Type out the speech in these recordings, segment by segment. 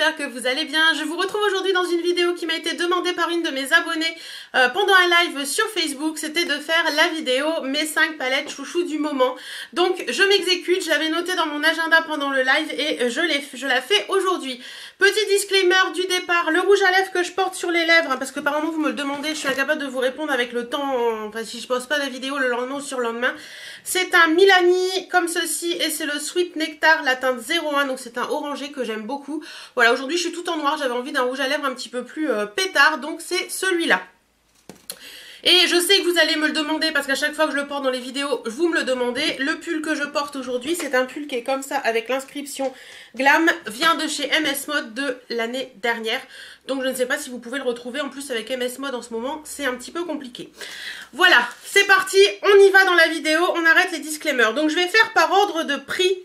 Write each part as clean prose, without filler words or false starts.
j'espère que vous allez bien. Je vous retrouve aujourd'hui dans une vidéo qui m'a été demandée par une de mes abonnées pendant un live sur Facebook. C'était de faire la vidéo mes 5 palettes chouchou du moment. Donc je m'exécute, je l'avais noté dans mon agenda pendant le live et je la fais aujourd'hui. Petit disclaimer du départ, le rouge à lèvres que je porte sur les lèvres, parce que par moment vous me le demandez, je suis incapable de vous répondre avec le temps, enfin si je poste pas la vidéo le lendemain ou sur le lendemain. C'est un Milani comme ceci et c'est le Sweet Nectar, la teinte 01, donc c'est un orangé que j'aime beaucoup. Voilà, aujourd'hui je suis tout en noir, j'avais envie d'un rouge à lèvres un petit peu plus pétard, donc c'est celui-là. Et je sais que vous allez me le demander parce qu'à chaque fois que je le porte dans les vidéos, vous me le demandez. Le pull que je porte aujourd'hui, c'est un pull qui est comme ça avec l'inscription Glam, vient de chez MS Mode de l'année dernière. Donc je ne sais pas si vous pouvez le retrouver. En plus avec MS Mode en ce moment, c'est un petit peu compliqué. Voilà, c'est parti, on y va dans la vidéo, on arrête les disclaimers. Donc je vais faire par ordre de prix.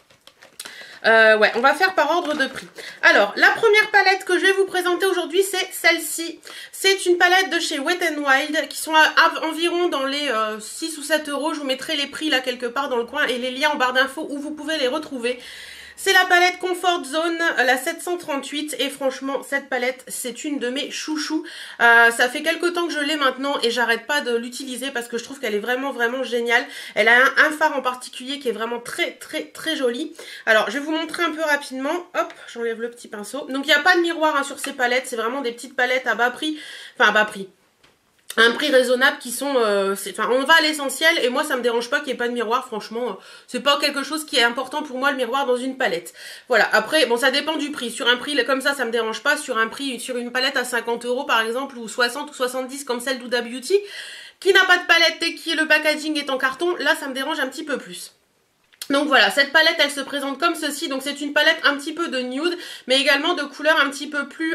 Ouais, on va faire par ordre de prix. Alors, la première palette que je vais vous présenter aujourd'hui, c'est celle-ci. C'est une palette de chez Wet n Wild qui sont environ dans les 6 ou 7 euros. Je vous mettrai les prix là quelque part dans le coin et les liens en barre d'infos où vous pouvez les retrouver. C'est la palette Comfort Zone, la 738, et franchement, cette palette, c'est une de mes chouchous. Ça fait quelques temps que je l'ai maintenant et j'arrête pas de l'utiliser parce que je trouve qu'elle est vraiment, vraiment géniale. Elle a un phare en particulier qui est vraiment très, très, très joli. Alors, je vais vous montrer un peu rapidement. Hop, j'enlève le petit pinceau. Donc, il n'y a pas de miroir hein, sur ces palettes. C'est vraiment des petites palettes à bas prix. Enfin, à bas prix. Un prix raisonnable qui sont, enfin on va à l'essentiel et moi ça me dérange pas qu'il n'y ait pas de miroir, franchement c'est pas quelque chose qui est important pour moi le miroir dans une palette. Voilà, après bon ça dépend du prix, sur un prix comme ça me dérange pas, sur un prix, sur une palette à 50 euros par exemple ou 60 ou 70 comme celle d'Huda Beauty qui n'a pas de palette et qui le packaging est en carton, là ça me dérange un petit peu plus. Donc voilà, cette palette elle se présente comme ceci, donc c'est une palette un petit peu de nude mais également de couleurs un petit peu plus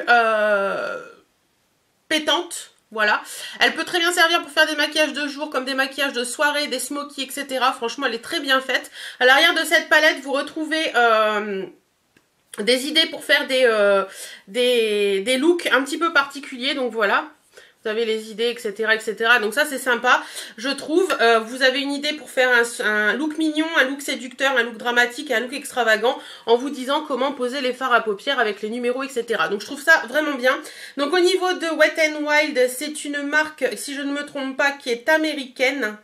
pétantes. Voilà, elle peut très bien servir pour faire des maquillages de jour comme des maquillages de soirée, des smokies, etc. Franchement, elle est très bien faite. À l'arrière de cette palette, vous retrouvez des idées pour faire des looks un petit peu particuliers. Donc voilà, vous avez les idées, etc. etc. Donc ça, c'est sympa, je trouve. Vous avez une idée pour faire un look mignon, un look séducteur, un look dramatique et un look extravagant en vous disant comment poser les fards à paupières avec les numéros, etc. Donc je trouve ça vraiment bien. Donc au niveau de Wet n Wild, c'est une marque, si je ne me trompe pas, qui est américaine.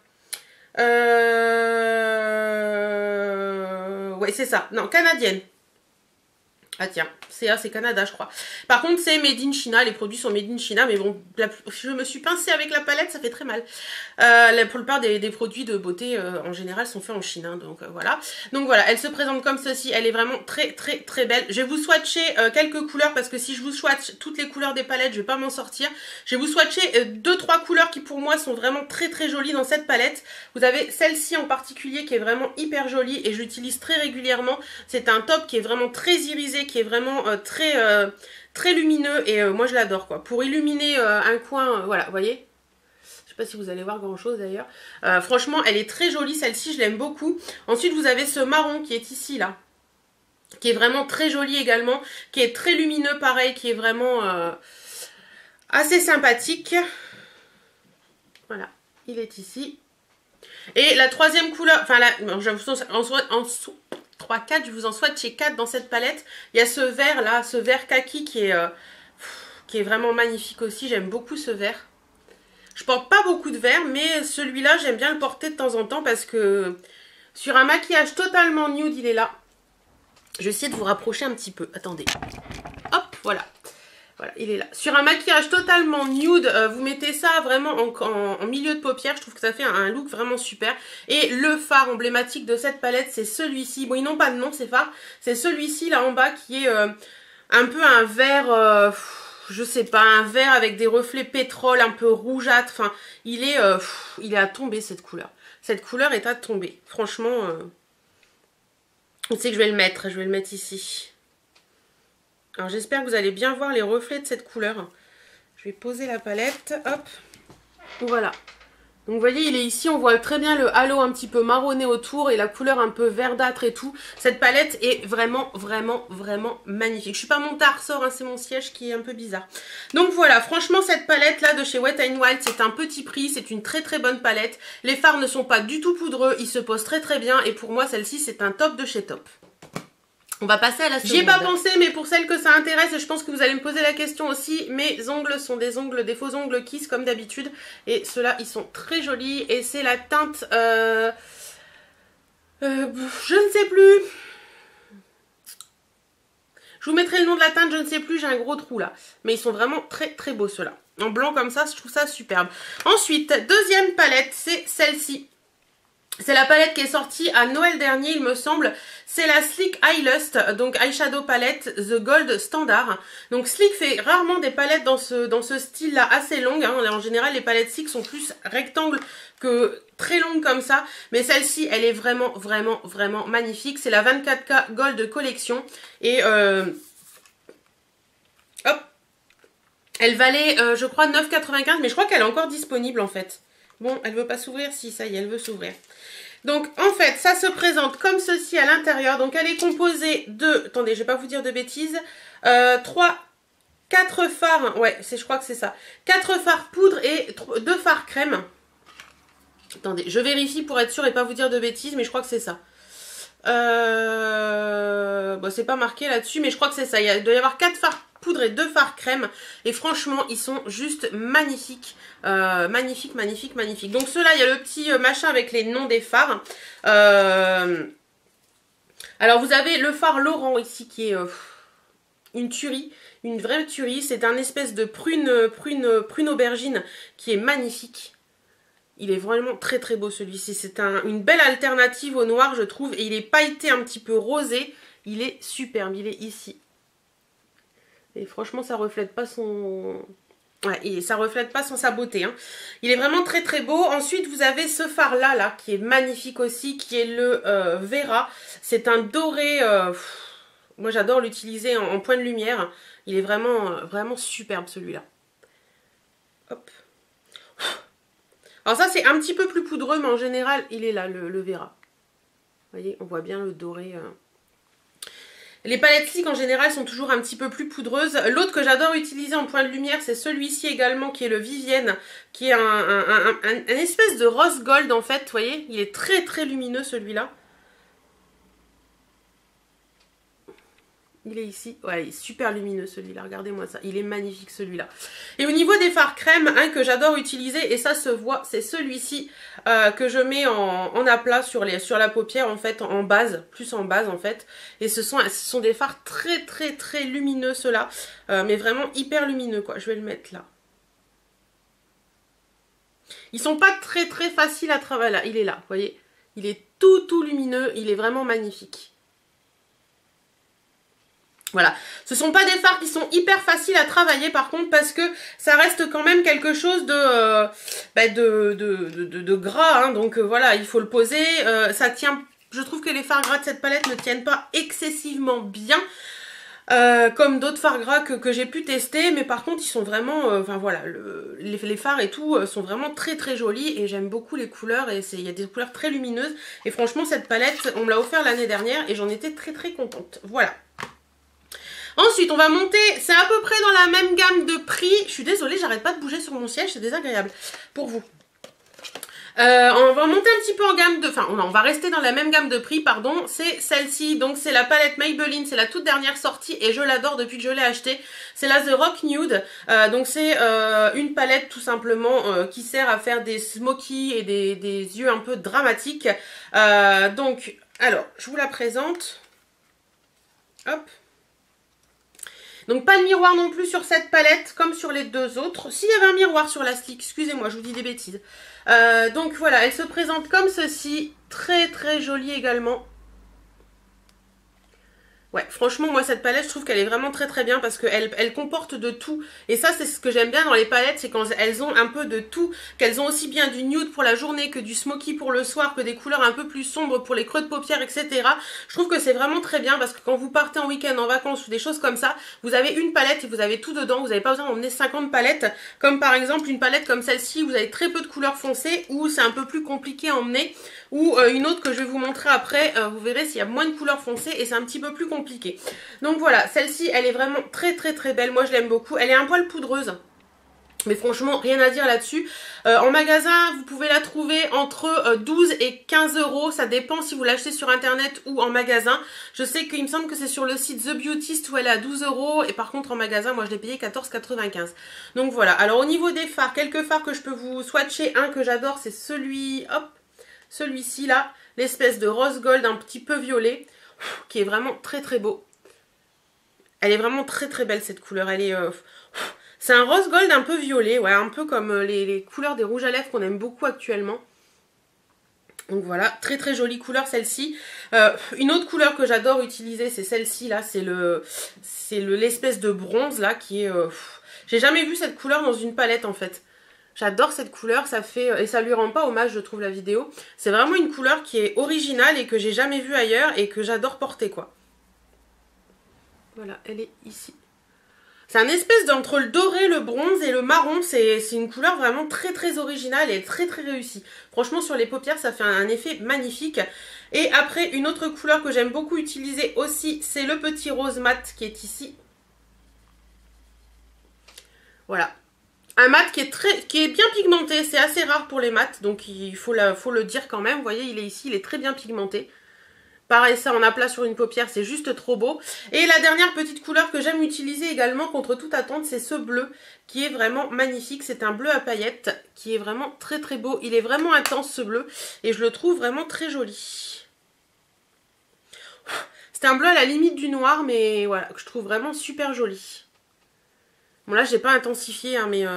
Ouais, c'est ça. Non, canadienne. Ah tiens, c'est Canada je crois. Par contre c'est made in China, les produits sont made in China, mais bon, je me suis pincée avec la palette, ça fait très mal. La plupart des produits de beauté en général sont faits en Chine, hein, donc voilà. Donc voilà, elle se présente comme ceci, elle est vraiment très très très belle. Je vais vous swatcher quelques couleurs parce que si je vous swatch toutes les couleurs des palettes, je vais pas m'en sortir. Je vais vous swatcher 2-3 couleurs qui pour moi sont vraiment très très jolies dans cette palette. Vous avez celle-ci en particulier qui est vraiment hyper jolie et j'utilise très régulièrement. C'est un top qui est vraiment très irisé, qui est vraiment très lumineux et moi je l'adore quoi. Pour illuminer un coin, voilà, vous voyez. Je sais pas si vous allez voir grand chose d'ailleurs. Franchement, elle est très jolie celle-ci, je l'aime beaucoup. Ensuite, vous avez ce marron qui est ici là, qui est vraiment très joli également, qui est très lumineux pareil, qui est vraiment assez sympathique. Voilà, il est ici. Et la troisième couleur, enfin là, en dessous. 3, 4, je vous en swatcher 4 dans cette palette. Il y a ce vert là, ce vert kaki qui est vraiment magnifique aussi. J'aime beaucoup ce vert. Je porte pas beaucoup de vert, mais celui-là, j'aime bien le porter de temps en temps parce que sur un maquillage totalement nude, il est là. Je vais essayer de vous rapprocher un petit peu. Attendez. Hop, voilà. Voilà, il est là. Sur un maquillage totalement nude, vous mettez ça vraiment en milieu de paupière. Je trouve que ça fait un look vraiment super. Et le fard emblématique de cette palette, c'est celui-ci. Bon, ils n'ont pas de nom, ces fards. C'est celui-ci, là en bas, qui est un peu un vert, je sais pas, un vert avec des reflets pétrole, un peu rougeâtre. Enfin, il est à tomber, cette couleur. Cette couleur est à tomber. Franchement, je sais que je vais le mettre ici. Alors j'espère que vous allez bien voir les reflets de cette couleur. Je vais poser la palette, hop, voilà. Donc vous voyez, il est ici, on voit très bien le halo un petit peu marronné autour et la couleur un peu verdâtre et tout. Cette palette est vraiment, vraiment, vraiment magnifique. Je suis pas montée à ressort, hein, c'est mon siège qui est un peu bizarre. Donc voilà, franchement cette palette là de chez Wet n Wild, c'est un petit prix, c'est une très très bonne palette. Les fards ne sont pas du tout poudreux, ils se posent très très bien et pour moi celle-ci c'est un top de chez top. On va passer à la seconde. J'y ai pas pensé, mais pour celles que ça intéresse, et je pense que vous allez me poser la question aussi, mes ongles sont des faux ongles Kiss comme d'habitude. Et ceux-là, ils sont très jolis. Et c'est la teinte... je ne sais plus. Je vous mettrai le nom de la teinte, je ne sais plus, j'ai un gros trou là. Mais ils sont vraiment très très beaux ceux-là. En blanc comme ça, je trouve ça superbe. Ensuite, deuxième palette, c'est celle-ci. C'est la palette qui est sortie à Noël dernier, il me semble. C'est la Sleek Eye Lust, donc eyeshadow palette The Gold Standard. Donc Sleek fait rarement des palettes dans ce style-là assez longues. Hein. En général, les palettes Sleek sont plus rectangles que très longues comme ça. Mais celle-ci, elle est vraiment, vraiment, vraiment magnifique. C'est la 24K Gold Collection. Et hop, elle valait, je crois, 9,95. Mais je crois qu'elle est encore disponible en fait. Bon, elle veut pas s'ouvrir? Si, ça y est, elle veut s'ouvrir. Donc, en fait, ça se présente comme ceci à l'intérieur. Donc, elle est composée de... Attendez, je vais pas vous dire de bêtises. 4 fards. Ouais, je crois que c'est ça. 4 fards poudre et 2 fards crème. Attendez, je vérifie pour être sûre et pas vous dire de bêtises, mais je crois que c'est ça. Bon, c'est pas marqué là-dessus, mais je crois que c'est ça. Il doit y avoir 4 fards poudre et 2 fards crème. Et franchement, ils sont juste magnifiques. Magnifique, magnifique, magnifique. Donc ceux-là, il y a le petit machin avec les noms des fards. Alors vous avez le fard Laurent ici qui est une tuerie, une vraie tuerie. C'est un espèce de prune aubergine qui est magnifique. Il est vraiment très très beau celui-ci. C'est une belle alternative au noir je trouve. Et il est pailleté un petit peu rosé. Il est superbe, il est ici. Et franchement ça reflète pas son... Ouais, et ça reflète pas sa beauté. Hein. Il est vraiment très très beau. Ensuite, vous avez ce phare là, qui est magnifique aussi, qui est le Vera. C'est un doré. Moi, j'adore l'utiliser en point de lumière. Il est vraiment, vraiment superbe celui-là. Hop. Alors ça, c'est un petit peu plus poudreux, mais en général, il est là, le Vera. Vous voyez, on voit bien le doré. Les palettes Sleek en général sont toujours un petit peu plus poudreuses. L'autre que j'adore utiliser en point de lumière, c'est celui-ci également qui est le Vivienne, qui est un espèce de rose gold en fait, vous voyez. Il est très très lumineux celui-là. Il est ici, ouais, il est super lumineux celui-là, regardez-moi ça, il est magnifique celui-là. Et au niveau des fards crème, que j'adore utiliser, et ça se voit, c'est celui-ci que je mets en aplat sur la paupière en fait, en base, plus en base en fait. Et ce sont des fards très très très lumineux ceux-là, mais vraiment hyper lumineux quoi, je vais le mettre là. Ils sont pas très très faciles à travailler, là, il est là, vous voyez. Il est tout lumineux, il est vraiment magnifique. Voilà, ce sont pas des fards qui sont hyper faciles à travailler par contre parce que ça reste quand même quelque chose de gras, hein, donc voilà, il faut le poser, ça tient, je trouve que les fards gras de cette palette ne tiennent pas excessivement bien, comme d'autres fards gras que j'ai pu tester, mais par contre ils sont vraiment, enfin voilà, les fards et tout sont vraiment très très jolis et j'aime beaucoup les couleurs et il y a des couleurs très lumineuses et franchement cette palette on me l'a offert l'année dernière et j'en étais très très contente, voilà. Ensuite, on va monter, c'est à peu près dans la même gamme de prix. Je suis désolée, j'arrête pas de bouger sur mon siège, c'est désagréable pour vous. On va monter un petit peu en gamme de... Enfin, on va rester dans la même gamme de prix, pardon. C'est celle-ci, donc c'est la palette Maybelline, c'est la toute dernière sortie et je l'adore depuis que je l'ai achetée. C'est la The Rock Nude, donc c'est une palette tout simplement qui sert à faire des smokies et des yeux un peu dramatiques. Donc, alors, je vous la présente. Hop. Donc pas de miroir non plus sur cette palette, comme sur les deux autres. S'il y avait un miroir sur la Sleek, excusez-moi, je vous dis des bêtises. Donc voilà, elle se présente comme ceci, très très jolie également. Ouais, franchement, moi, cette palette, je trouve qu'elle est vraiment très très bien parce qu'elle comporte de tout. Et ça, c'est ce que j'aime bien dans les palettes, c'est quand elles ont un peu de tout, qu'elles ont aussi bien du nude pour la journée que du smoky pour le soir, que des couleurs un peu plus sombres pour les creux de paupières, etc. Je trouve que c'est vraiment très bien parce que quand vous partez en week-end, en vacances ou des choses comme ça, vous avez une palette et vous avez tout dedans. Vous n'avez pas besoin d'emmener 50 palettes, comme par exemple une palette comme celle-ci où vous avez très peu de couleurs foncées, où c'est un peu plus compliqué à emmener, ou une autre que je vais vous montrer après, vous verrez s'il y a moins de couleurs foncées et c'est un petit peu plus compliqué. Donc voilà, celle-ci, elle est vraiment très très très belle. Moi, je l'aime beaucoup. Elle est un poil poudreuse. Mais franchement, rien à dire là-dessus. En magasin, vous pouvez la trouver entre 12 et 15 euros. Ça dépend si vous l'achetez sur internet ou en magasin. Je sais qu'il me semble que c'est sur le site The Beautist où elle est à 12 euros. Et par contre, en magasin, moi, je l'ai payé 14,95. Donc voilà. Alors, au niveau des fards, quelques fards que je peux vous swatcher. Un que j'adore, c'est celui... Hop, celui-ci là. L'espèce de rose gold un petit peu violet. Qui est vraiment très très beau. Elle est vraiment très très belle cette couleur. Elle est... c'est un rose gold un peu violet, ouais, un peu comme les couleurs des rouges à lèvres qu'on aime beaucoup actuellement. Donc voilà, très très jolie couleur celle-ci. Une autre couleur que j'adore utiliser, c'est celle-ci là, c'est l'espèce de bronze là qui est... j'ai jamais vu cette couleur dans une palette en fait. J'adore cette couleur, ça fait... et ça lui rend pas hommage, je trouve, la vidéo. C'est vraiment une couleur qui est originale et que j'ai jamais vue ailleurs et que j'adore porter, quoi. Voilà, elle est ici. C'est un espèce d'entre le doré, le bronze et le marron. C'est une couleur vraiment très très originale et très très réussie. Franchement, sur les paupières, ça fait un effet magnifique. Et après, une autre couleur que j'aime beaucoup utiliser aussi, c'est le petit rose mat qui est ici. Voilà. Un mat qui est bien pigmenté. C'est assez rare pour les mats, donc il faut le dire quand même. Vous voyez, il est ici, il est très bien pigmenté. Pareil, ça en aplat sur une paupière, c'est juste trop beau. Et la dernière petite couleur que j'aime utiliser également contre toute attente, c'est ce bleu qui est vraiment magnifique. C'est un bleu à paillettes qui est vraiment très très beau. Il est vraiment intense ce bleu et je le trouve vraiment très joli. C'est un bleu à la limite du noir, mais voilà, que je trouve vraiment super joli. Bon là, j'ai pas intensifié, hein, mais...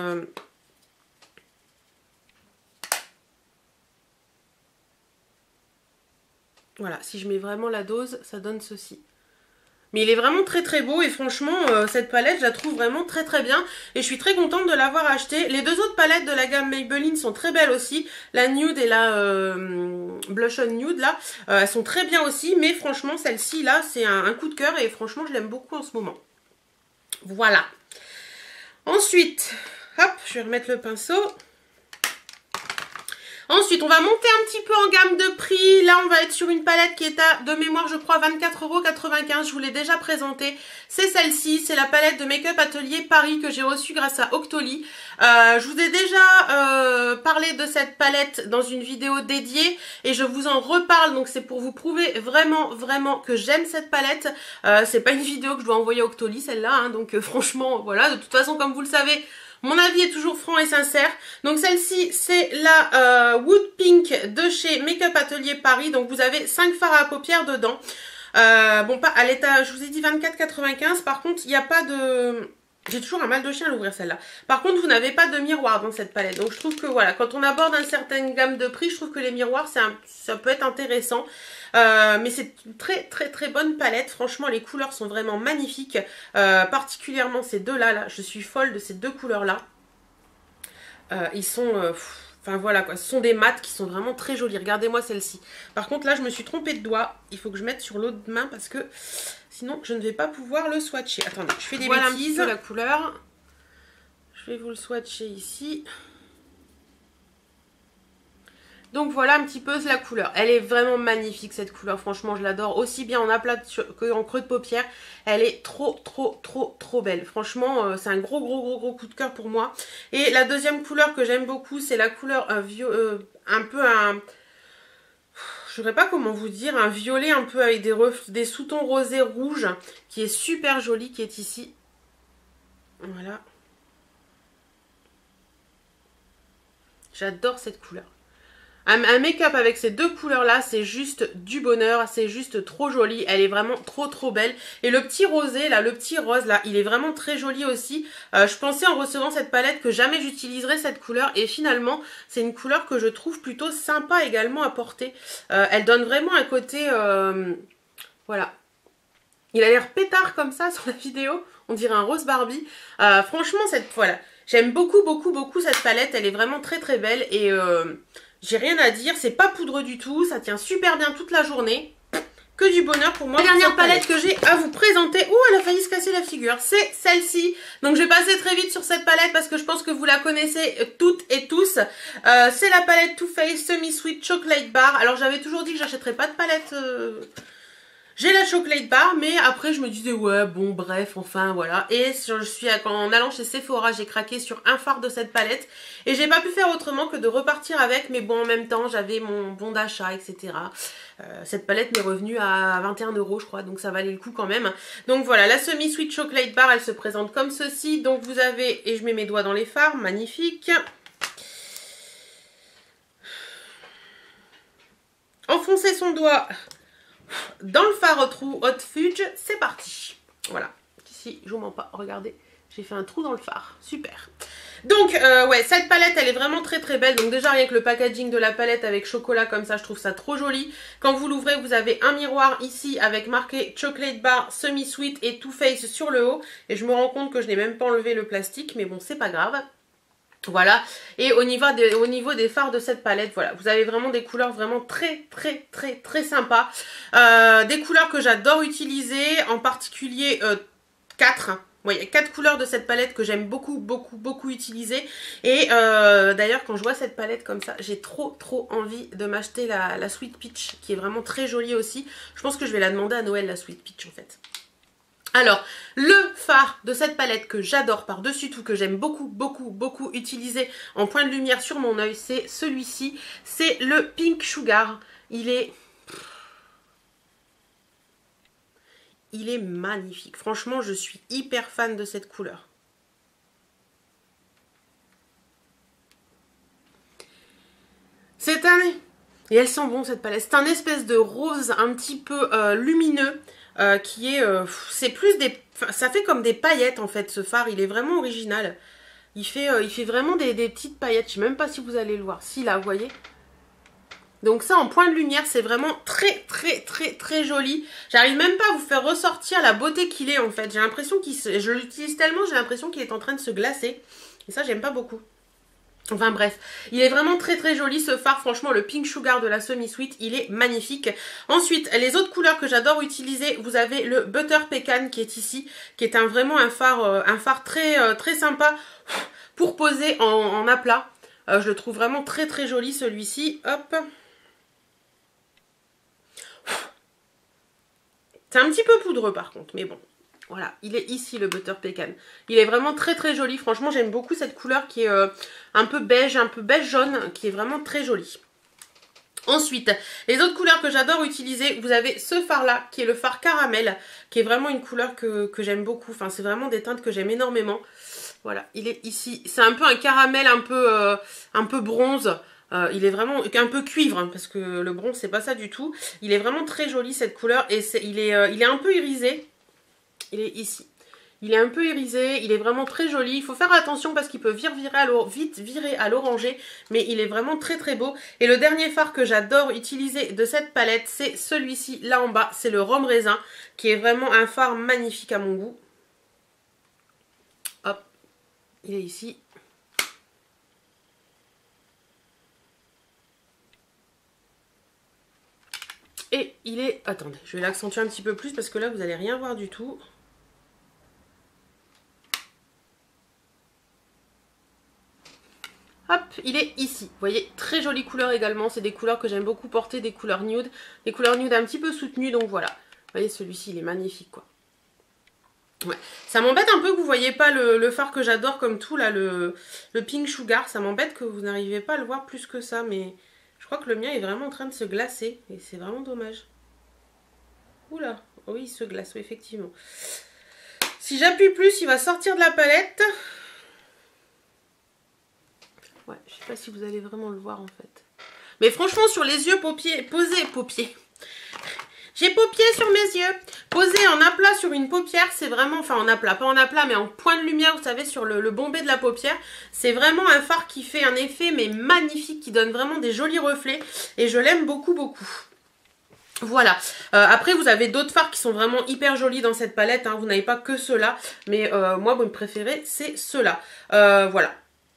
Voilà, si je mets vraiment la dose, ça donne ceci. Mais il est vraiment très très beau et franchement, cette palette, je la trouve vraiment très très bien. Et je suis très contente de l'avoir achetée. Les deux autres palettes de la gamme Maybelline sont très belles aussi. La Nude et la Blush on Nude, là, elles sont très bien aussi. Mais franchement, celle-ci, là, c'est un coup de cœur et franchement, je l'aime beaucoup en ce moment. Voilà. Ensuite, hop, je vais remettre le pinceau. Ensuite, on va monter un petit peu en gamme de prix. Là, on va être sur une palette qui est à, de mémoire, je crois, 24,95 €. Je vous l'ai déjà présentée. C'est celle-ci. C'est la palette de Make-up Atelier Paris que j'ai reçue grâce à Octoly. Je vous ai déjà parlé de cette palette dans une vidéo dédiée et je vous en reparle. Donc, c'est pour vous prouver vraiment, vraiment que j'aime cette palette. C'est pas une vidéo que je dois envoyer à Octoly, celle-là. Hein, donc, franchement, voilà. De toute façon, comme vous le savez... Mon avis est toujours franc et sincère. Donc celle-ci, c'est la Wood Pink de chez Make-up Atelier Paris. Donc vous avez 5 fards à paupières dedans. Bon, pas à l'état, je vous ai dit 24,95. Par contre, il n'y a pas de... J'ai toujours un mal de chien à l'ouvrir celle-là. Par contre, vous n'avez pas de miroir dans cette palette. Donc je trouve que voilà, quand on aborde une certaine gamme de prix, je trouve que les miroirs, ça peut être intéressant. Mais c'est une très très très bonne palette. Franchement, les couleurs sont vraiment magnifiques. Particulièrement ces deux-là. Là. Je suis folle de ces deux couleurs-là. Ils sont... Enfin voilà quoi, ce sont des mats qui sont vraiment très jolis. Regardez-moi celle-ci. Par contre là je me suis trompée de doigt. Il faut que je mette sur l'autre main parce que sinon je ne vais pas pouvoir le swatcher. Attendez, je fais des bêtises. Voilà un petit peu la couleur. Je vais vous le swatcher ici. Donc voilà un petit peu la couleur. Elle est vraiment magnifique cette couleur. Franchement je l'adore. Aussi bien en aplat qu'en creux de paupière. Elle est trop belle. Franchement c'est un gros coup de cœur pour moi. Et la deuxième couleur que j'aime beaucoup c'est la couleur un peu un... Je ne saurais pas comment vous dire. Un violet un peu avec des sous-tons rosés rouges. Qui est super joli. Qui est ici. Voilà. J'adore cette couleur. Un make-up avec ces deux couleurs là, c'est juste du bonheur, c'est juste trop joli, elle est vraiment trop belle. Et le petit rosé là, le petit rose là, il est vraiment très joli aussi. Je pensais en recevant cette palette que jamais j'utiliserais cette couleur et finalement c'est une couleur que je trouve plutôt sympa également à porter. Elle donne vraiment un côté, voilà. Il a l'air pétard comme ça sur la vidéo, on dirait un rose Barbie. Franchement voilà, j'aime beaucoup cette palette, elle est vraiment très belle et... j'ai rien à dire, c'est pas poudreux du tout, ça tient super bien toute la journée. Que du bonheur pour moi. La dernière palette que j'ai à vous présenter, oh elle a failli se casser la figure, c'est celle-ci. Donc je vais passer très vite sur cette palette parce que je pense que vous la connaissez toutes et tous. C'est la palette Too Faced Semi Sweet Chocolate Bar. Alors j'avais toujours dit que j'achèterais pas de palette J'ai la chocolate bar, mais après je me disais ouais bon bref enfin voilà. Et je suis en allant chez Sephora, j'ai craqué sur un fard de cette palette et j'ai pas pu faire autrement que de repartir avec, mais bon en même temps j'avais mon bon d'achat etc. Cette palette m'est revenue à 21 € je crois, donc ça valait le coup quand même. Donc voilà, la semi sweet chocolate bar, elle se présente comme ceci. Donc vous avez, et je mets mes doigts dans les fards, magnifique. Enfoncer son doigt dans le fard trou Hot Fudge, c'est parti. Voilà, ici je vous mens pas, regardez, j'ai fait un trou dans le fard, super. Donc ouais, cette palette elle est vraiment très très belle. Donc déjà rien que le packaging de la palette avec chocolat comme ça, je trouve ça trop joli. Quand vous l'ouvrez, vous avez un miroir ici avec marqué Chocolate Bar, Semi Sweet et Too Faced sur le haut. Et je me rends compte que je n'ai même pas enlevé le plastique, mais bon c'est pas grave. Voilà, et au niveau des fards de cette palette, voilà, vous avez vraiment des couleurs vraiment très très très très sympas. Des couleurs que j'adore utiliser, en particulier 4. Ouais, il y a 4 couleurs de cette palette que j'aime beaucoup beaucoup beaucoup utiliser. Et d'ailleurs quand je vois cette palette comme ça, j'ai trop envie de m'acheter la Sweet Peach, qui est vraiment très jolie aussi. Je pense que je vais la demander à Noël, la Sweet Peach en fait. Alors, le fard de cette palette que j'adore par-dessus tout, que j'aime beaucoup, beaucoup, beaucoup utiliser en point de lumière sur mon œil, c'est celui-ci. C'est le Pink Sugar. Il est magnifique. Franchement, je suis hyper fan de cette couleur. C'est un... Et elle sent bon cette palette. C'est un espèce de rose un petit peu lumineux. Qui est... c'est plus des... Ça fait comme des paillettes en fait ce fard. Il est vraiment original. Il fait vraiment des petites paillettes. Je sais même pas si vous allez le voir. Si là, vous voyez. Donc ça en point de lumière, c'est vraiment très très très très joli. J'arrive même pas à vous faire ressortir la beauté qu'il est en fait. J'ai l'impression qu'il se... Je l'utilise tellement, j'ai l'impression qu'il est en train de se glacer. Et ça, j'aime pas beaucoup. Enfin bref, il est vraiment très très joli ce fard, franchement le Pink Sugar de la Semi Sweet, il est magnifique. Ensuite, les autres couleurs que j'adore utiliser, vous avez le Butter Pecan qui est ici, qui est vraiment un fard très, très sympa pour poser en aplat. Je le trouve vraiment très très joli celui-ci, hop. C'est un petit peu poudreux par contre, mais bon. Voilà, il est ici le Butter Pecan. Il est vraiment très très joli. Franchement, j'aime beaucoup cette couleur qui est un peu beige jaune, qui est vraiment très jolie. Ensuite, les autres couleurs que j'adore utiliser, vous avez ce fard-là, qui est le fard caramel, qui est vraiment une couleur que j'aime beaucoup. Enfin, c'est vraiment des teintes que j'aime énormément. Voilà, il est ici. C'est un peu un caramel un peu bronze. Il est vraiment un peu cuivre, hein, parce que le bronze, c'est pas ça du tout. Il est vraiment très joli cette couleur, et il est un peu irisé. Il est ici. Il est un peu irisé, il est vraiment très joli. Il faut faire attention parce qu'il peut vite virer à l'orangé, mais il est vraiment très très beau. Et le dernier fard que j'adore utiliser de cette palette, c'est celui-ci là en bas. C'est le Rhum Raisin, qui est vraiment un fard magnifique à mon goût. Hop, il est ici. Et il est... Attendez, je vais l'accentuer un petit peu plus parce que là, vous n'allez rien voir du tout. Hop, il est ici. Vous voyez, très jolie couleur également. C'est des couleurs que j'aime beaucoup porter, des couleurs nude. Des couleurs nude un petit peu soutenues, donc voilà. Vous voyez, celui-ci, il est magnifique, quoi. Ouais. Ça m'embête un peu que vous voyez pas le fard que j'adore comme tout, là, le Pink Sugar. Ça m'embête que vous n'arrivez pas à le voir plus que ça, mais je crois que le mien est vraiment en train de se glacer. Et c'est vraiment dommage. Oula, oui, il se glace, oui, effectivement. Si j'appuie plus, il va sortir de la palette. Ouais, je sais pas si vous allez vraiment le voir en fait. Mais franchement, sur les yeux, posés. J'ai paupier sur mes yeux. Posé en aplat sur une paupière, c'est vraiment, enfin en aplat, pas en aplat, mais en point de lumière, vous savez, sur le bombé de la paupière. C'est vraiment un fard qui fait un effet, mais magnifique, qui donne vraiment des jolis reflets. Et je l'aime beaucoup, beaucoup. Voilà, après vous avez d'autres fards qui sont vraiment hyper jolis dans cette palette, hein. Vous n'avez pas que ceux-là, mais moi mon préféré c'est ceux-là. Voilà.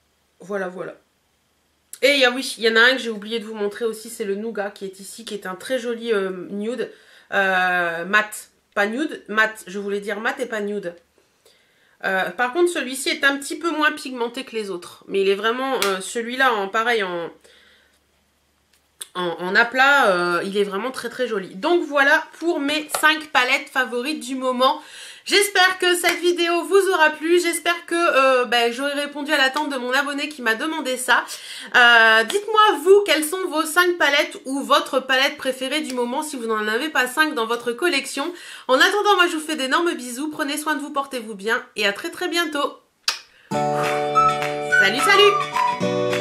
Et oui, il y en a un que j'ai oublié de vous montrer aussi, c'est le Nougat qui est ici, qui est un très joli nude, mat, pas nude, mat, je voulais dire mat et pas nude. Par contre celui-ci est un petit peu moins pigmenté que les autres, mais il est vraiment, celui-là en pareil, en aplat, il est vraiment très très joli. Donc voilà pour mes 5 palettes favorites du moment. J'espère que cette vidéo vous aura plu, j'espère que j'aurai répondu à l'attente de mon abonné qui m'a demandé ça. Dites-moi vous, quelles sont vos 5 palettes ou votre palette préférée du moment si vous n'en avez pas 5 dans votre collection. En attendant, moi je vous fais d'énormes bisous, prenez soin de vous, portez-vous bien et à très très bientôt. Salut salut!